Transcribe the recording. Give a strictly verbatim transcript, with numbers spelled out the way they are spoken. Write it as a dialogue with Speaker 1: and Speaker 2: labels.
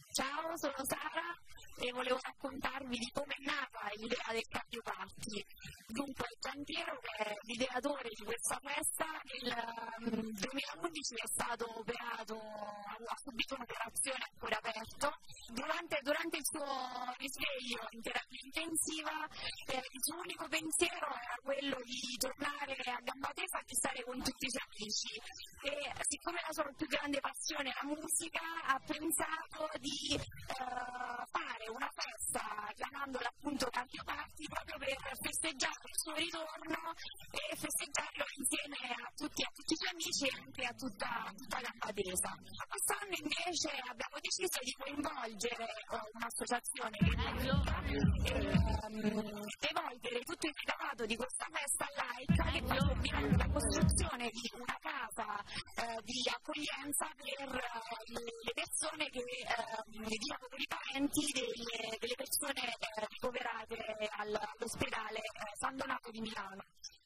Speaker 1: Ciao, sono Sara e volevo raccontarvi di come è nata l'idea del Cambio Party. Dunque, Gianpiero, che è l'ideatore di questa festa, nel um, duemilaundici è stato operato, ha subito un'operazione ancora aperto. Durante, durante il suo risveglio in terapia intensiva, eh, il suo unico pensiero era quello di tornare a gamba tesa e di stare con tutti i suoi amici. E siccome la sua più grande passione è la musica, ha pensato di uh, fare una festa chiamandola appunto Cambio Party proprio per festeggiare il suo ritorno e festeggiarlo insieme a tutti, a tutti i suoi amici e anche a tutta, tutta Gamba Tesa. Quest'anno invece abbiamo deciso di coinvolgere uh, un'associazione che è e um, evolvere tutto il ricavato di questa festa laica che va a la costruzione di una casa uh, di accoglienza per uh, le, le persone che uh, diciamo per i parenti delle, delle persone uh, ricoverate all'ospedale uh, San Donato di Milano.